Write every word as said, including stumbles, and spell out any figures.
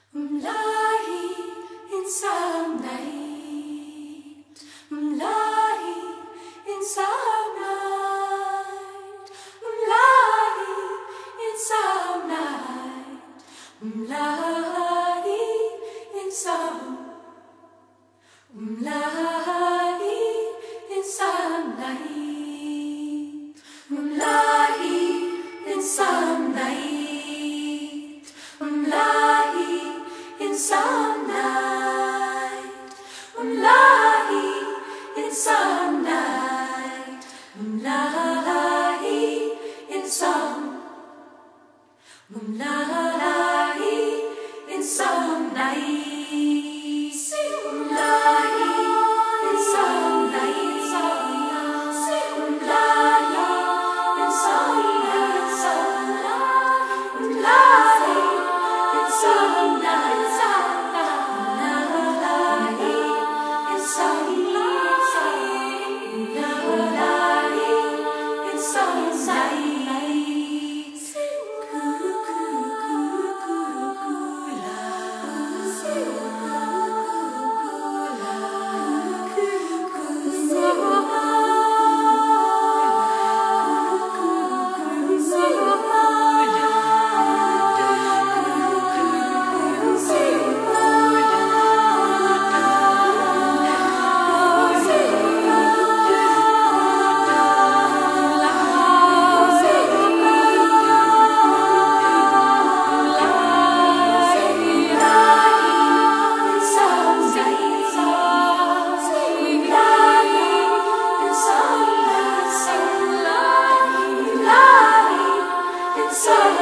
Umlahi in some night, Umlahi in some night, Umlahi in some night, Umlahi in some, Umlahi in some night, Umlahi in some night, Umlahi in some night, Umlahi in some night, Umlahi in some, Umlahi in some night, sing Umlahi in some night, sing Umlahi in some night, Umlahi in some night. So